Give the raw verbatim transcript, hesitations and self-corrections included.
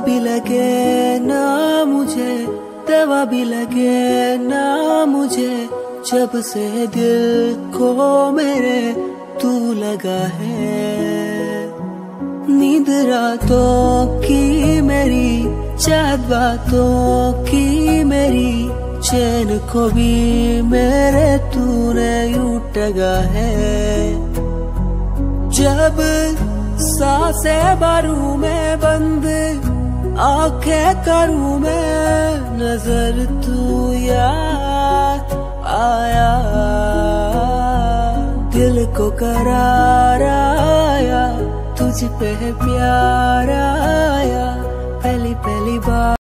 भी लगे ना मुझे, दवा भी लगे ना मुझे, जब से दिल को मेरे तू लगा है। नींद रातों की मेरी, चाँद बातों की मेरी, चैन को भी मेरे तूने यूं टगा है। जब सांसें भरूं मैं बंद, आंखें करूं मैं नजर, तू याद आया। दिल को करार आया, तुझ पे प्यार आया, पहली पहली बार।